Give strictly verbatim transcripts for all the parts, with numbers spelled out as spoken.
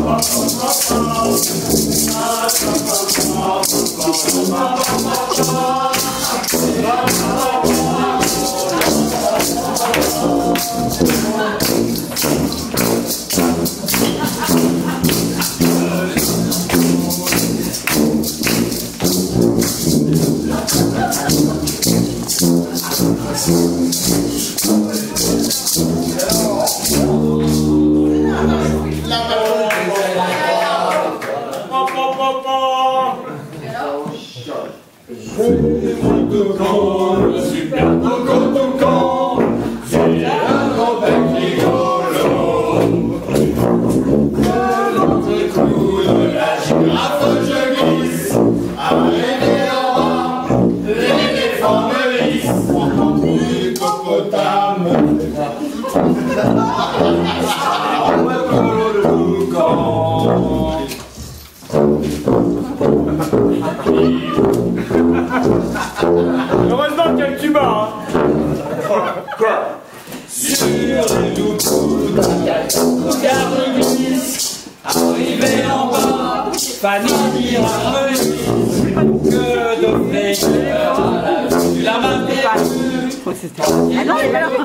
Heureusement qu'il y a le tuba, hein. Quoi? Sur les loups garde glisse, arrivé en bas, Fanny dira que de frayeur, tu l'as mal perdu. Ah non, mais alors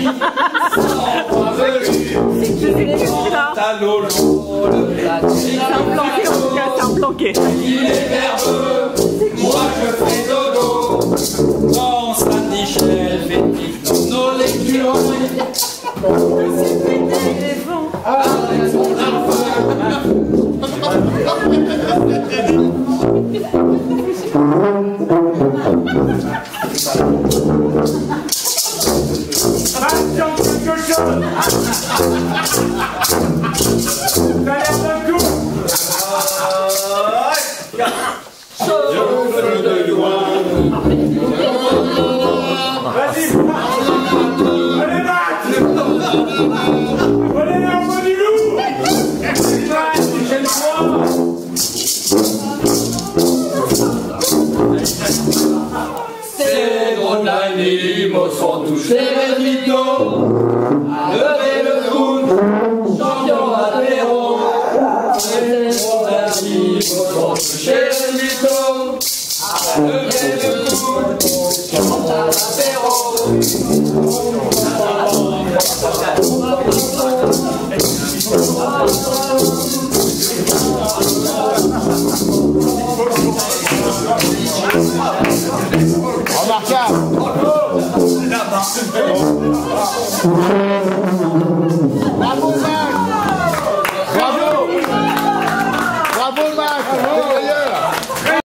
c'est qui c'est qui là? Ta lolo, le plat. C'est un planqué en tout cas, c'est un planqué. Il est verbeux, moi je fais dodo. Dans Saint-Michel, fétiche, nos lectures. C'est pété les vents. Avec son Attention, quelque chose. T'as l'air d'un coup. Je veux de loin. Vas-y. Allez, Max. Allez, là, on va du loup. Max, j'ai le droit. Ces drôles d'animaux sont touchés les mythos. Levez le coude, champion apéro. Ces drôles d'animaux sont touchés les mythos. Levez le coude, champion apéro. Remarquable. Bravo Max. Bravo. Bravo Max.